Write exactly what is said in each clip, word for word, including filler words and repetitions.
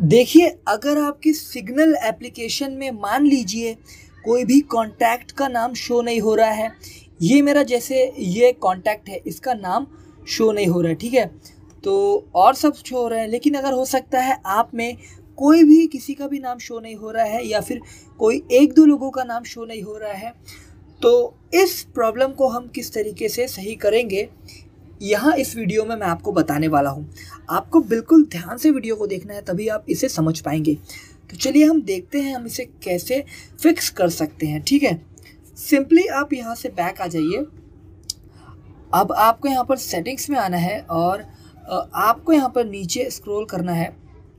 देखिए, अगर आपकी सिग्नल एप्लीकेशन में मान लीजिए कोई भी कॉन्टैक्ट का नाम शो नहीं हो रहा है, ये मेरा जैसे ये कॉन्टैक्ट है, इसका नाम शो नहीं हो रहा है, ठीक है, तो और सब शो हो रहे हैं, लेकिन अगर हो सकता है आप में कोई भी किसी का भी नाम शो नहीं हो रहा है या फिर कोई एक दो लोगों का नाम शो नहीं हो रहा है, तो इस प्रॉब्लम को हम किस तरीके से सही करेंगे, यहाँ इस वीडियो में मैं आपको बताने वाला हूँ। आपको बिल्कुल ध्यान से वीडियो को देखना है, तभी आप इसे समझ पाएंगे। तो चलिए हम देखते हैं हम इसे कैसे फिक्स कर सकते हैं, ठीक है। सिंपली आप यहाँ से बैक आ जाइए। अब आपको यहाँ पर सेटिंग्स में आना है और आपको यहाँ पर नीचे स्क्रॉल करना है।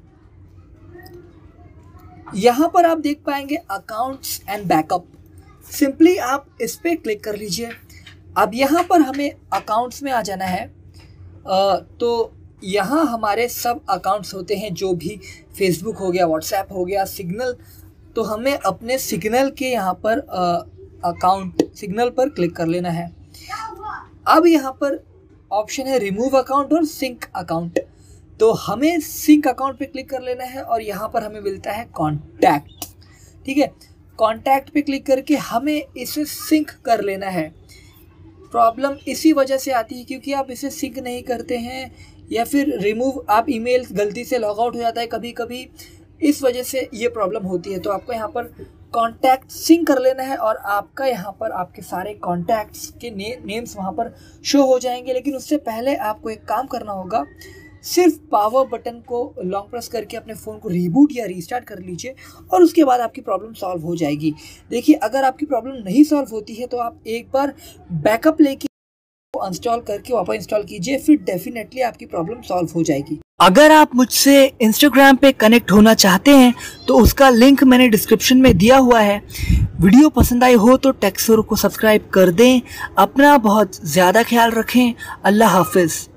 यहाँ पर आप देख पाएंगे अकाउंट्स एंड बैकअप। सिंपली आप इस पर क्लिक कर लीजिए। अब यहाँ पर हमें अकाउंट्स में आ जाना है। आ, तो यहाँ हमारे सब अकाउंट्स होते हैं, जो भी फेसबुक हो गया, व्हाट्सएप हो गया, सिग्नल। तो हमें अपने सिग्नल के यहाँ पर अकाउंट सिग्नल पर क्लिक कर लेना है। अब यहाँ पर ऑप्शन है रिमूव अकाउंट और सिंक अकाउंट। तो हमें सिंक अकाउंट पे क्लिक कर लेना है और यहाँ पर हमें मिलता है कॉन्टैक्ट, ठीक है। कॉन्टैक्ट पे क्लिक करके हमें इसे सिंक कर लेना है। प्रॉब्लम इसी वजह से आती है क्योंकि आप इसे सिंक नहीं करते हैं या फिर रिमूव, आप ईमेल गलती से लॉग आउट हो जाता है कभी कभी, इस वजह से ये प्रॉब्लम होती है। तो आपको यहाँ पर कॉन्टैक्ट सिंक कर लेना है और आपका यहाँ पर आपके सारे कॉन्टैक्ट्स के ने, नेम्स वहाँ पर शो हो जाएंगे। लेकिन उससे पहले आपको एक काम करना होगा, सिर्फ पावर बटन को लॉन्ग प्रेस करके अपने फ़ोन को रीबूट या रीस्टार्ट कर लीजिए और उसके बाद आपकी प्रॉब्लम सॉल्व हो जाएगी। देखिए, अगर आपकी प्रॉब्लम नहीं सॉल्व होती है तो आप एक बार बैकअप लेके इंस्टॉल करके वापस इंस्टॉल कीजिए, फिर डेफिनेटली आपकी प्रॉब्लम सॉल्व हो जाएगी। अगर आप मुझसे इंस्टाग्राम पे कनेक्ट होना चाहते हैं तो उसका लिंक मैंने डिस्क्रिप्शन में दिया हुआ है। वीडियो पसंद आई हो तो टेक्सोर को सब्सक्राइब कर दें। अपना बहुत ज़्यादा ख्याल रखें। अल्लाह हाफिज़।